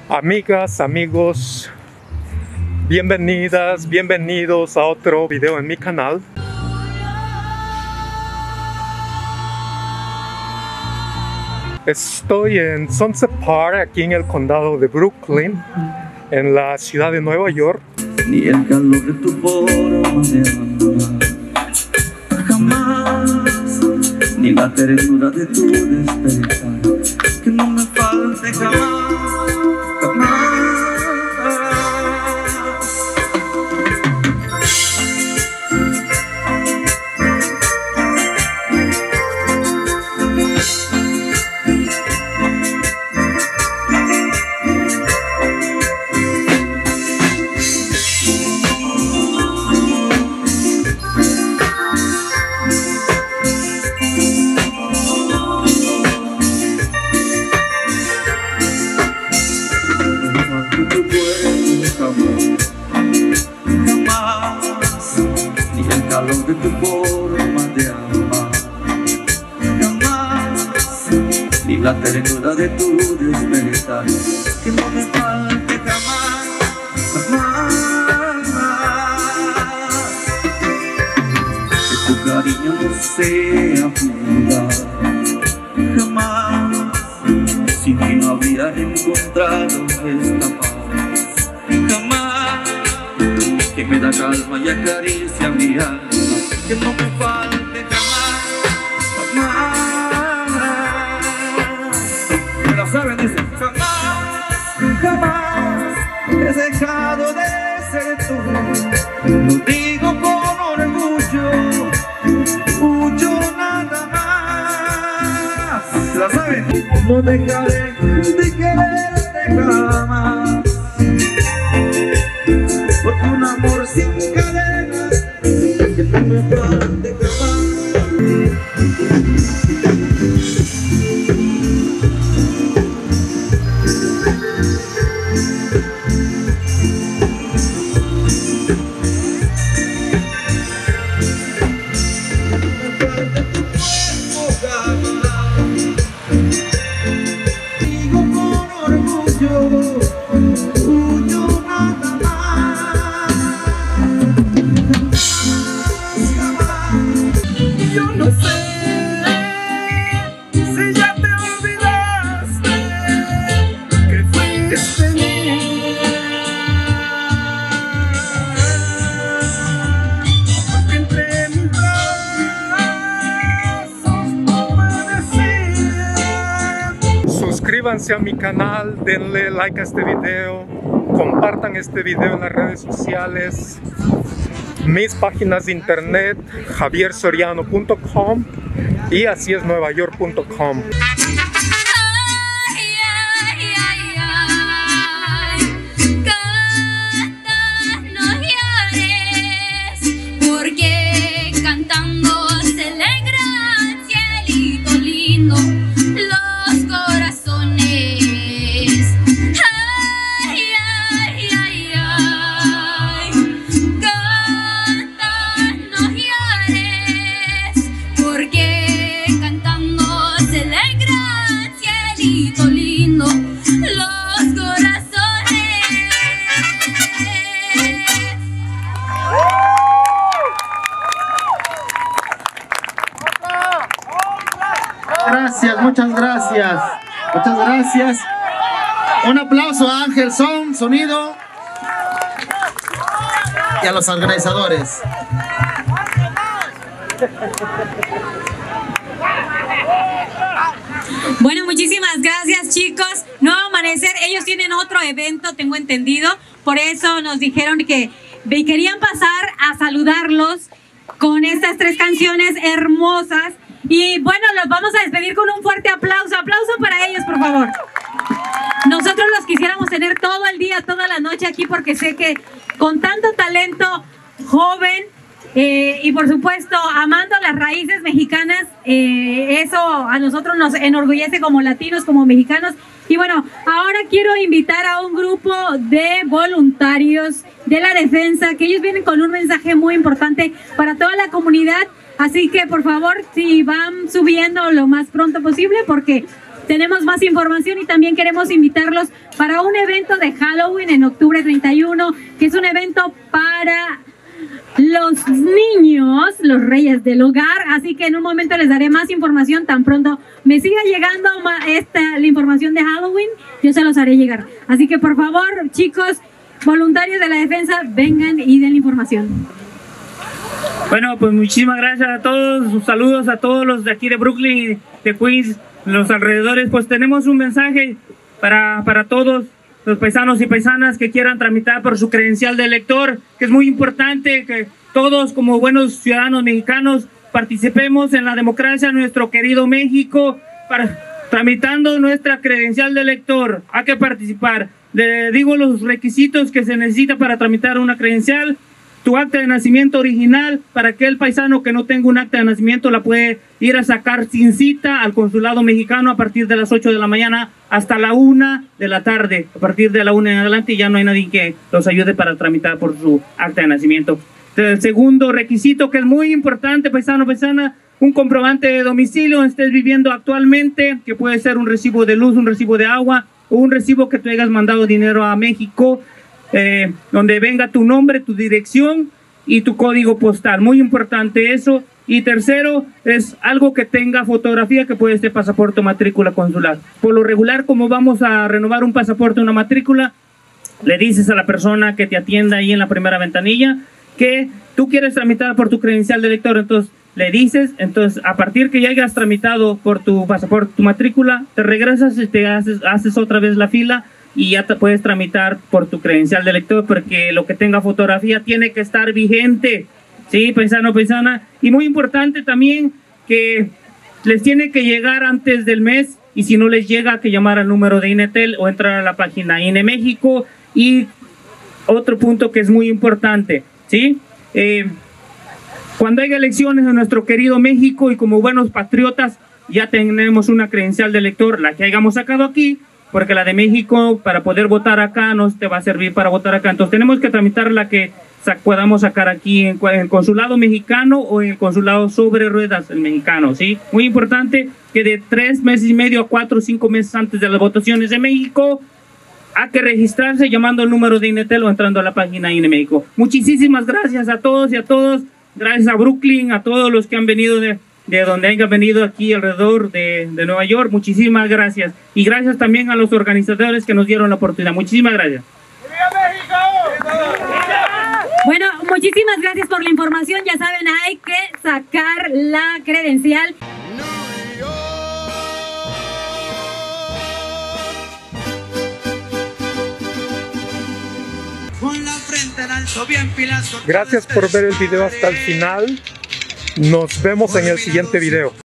Amigas, amigos, bienvenidas, bienvenidos a otro video en mi canal. Estoy en Sunset Park, aquí en el condado de Brooklyn, en la ciudad de Nueva York. Ni el calor de tu forma de amar, jamás, ni la ternura de tu despertar, que no me falte jamás, jamás. De tu forma de amar, jamás, ni la ternura de tu despertar, que no me falte jamás, jamás. Que tu cariño no sea fugaz, jamás, sin ti no habría encontrado esta paz, jamás, que me da calma y acaricia mi alma. Que no me falte jamás, jamás. Me la saben, dice, jamás, jamás he dejado de ser tú. Lo digo con orgullo, mucho nada más. ¿La saben? No dejaré de quererte jamás, porque un amor sin cadenas, que no me falte jamás. Digo con orgullo, tuyo nada más. Yo no sé si ya te olvidaste que fuiste mía, porque entre mis brazos no me decías. Suscríbanse a mi canal, denle like a este video, compartan este video en las redes sociales, mis páginas de internet, javiersoriano.com y asiesnuevayork.com. Gracias, muchas gracias. Muchas gracias. Un aplauso a Ángel Son, Sonido, y a los organizadores. Bueno, muchísimas gracias, chicos. Nuevo Amanecer, ellos tienen otro evento, tengo entendido. Por eso nos dijeron que querían pasar a saludarlos con estas tres canciones hermosas. Y bueno, los vamos a despedir con un fuerte aplauso. Aplauso para ellos, por favor. Nosotros los quisiéramos tener todo el día, toda la noche aquí, porque sé que con tanto talento joven y por supuesto amando las raíces mexicanas, eso a nosotros nos enorgullece como latinos, como mexicanos. Y bueno, ahora quiero invitar a un grupo de voluntarios de la defensa, que ellos vienen con un mensaje muy importante para toda la comunidad. Así que por favor, si van subiendo lo más pronto posible, porque tenemos más información y también queremos invitarlos para un evento de Halloween en octubre 31, que es un evento para los niños, los reyes del hogar. Así que en un momento les daré más información. Tan pronto me siga llegando la información de Halloween, yo se los haré llegar. Así que por favor, chicos, voluntarios de la defensa, vengan y den la información. Bueno, pues muchísimas gracias a todos, saludos a todos los de aquí de Brooklyn y de Queens, los alrededores. Pues tenemos un mensaje para todos los paisanos y paisanas que quieran tramitar por su credencial de elector, que es muy importante que todos como buenos ciudadanos mexicanos participemos en la democracia en nuestro querido México, tramitando nuestra credencial de elector. Hay que participar. Le digo los requisitos que se necesita para tramitar una credencial: tu acta de nacimiento original. Para aquel paisano que no tenga un acta de nacimiento, la puede ir a sacar sin cita al consulado mexicano a partir de las 8 de la mañana hasta la 1 de la tarde. A partir de la 1 en adelante ya no hay nadie que los ayude para tramitar por su acta de nacimiento. El segundo requisito, que es muy importante, paisano, paisana: un comprobante de domicilio donde estés viviendo actualmente, que puede ser un recibo de luz, un recibo de agua o un recibo que tú hayas mandado dinero a México, donde venga tu nombre, tu dirección y tu código postal. Muy importante eso. Y tercero, es algo que tenga fotografía, que puede ser pasaporte o matrícula consular. Por lo regular, como vamos a renovar un pasaporte o una matrícula, le dices a la persona que te atienda ahí en la primera ventanilla que tú quieres tramitar por tu credencial de elector. Entonces le dices, entonces a partir que ya hayas tramitado por tu pasaporte, tu matrícula, te regresas y te haces otra vez la fila y ya te puedes tramitar por tu credencial de elector, porque lo que tenga fotografía tiene que estar vigente. Sí, paisano, paisana. Y muy importante también que les tiene que llegar antes del mes, y si no les llega, que llamar al número de INETEL o entrar a la página INE México. Y otro punto que es muy importante, ¿sí? Cuando haya elecciones en nuestro querido México, y como buenos patriotas ya tenemos una credencial de elector, la que hayamos sacado aquí, porque la de México para poder votar acá no te va a servir para votar acá. Entonces tenemos que tramitar la que podamos sacar aquí en el consulado mexicano o en el consulado sobre ruedas, el mexicano, ¿sí? Muy importante que de 3 meses y medio a 4 o 5 meses antes de las votaciones de México hay que registrarse llamando el número de INETEL o entrando a la página INE México. Muchísimas gracias a todos y a todos. Gracias a Brooklyn, a todos los que han venido de donde hayan venido aquí alrededor de Nueva York. Muchísimas gracias. Y gracias también a los organizadores que nos dieron la oportunidad. Muchísimas gracias. Bueno, muchísimas gracias por la información. Ya saben, hay que sacar la credencial. Gracias por ver el video hasta el final. Nos vemos en el siguiente video.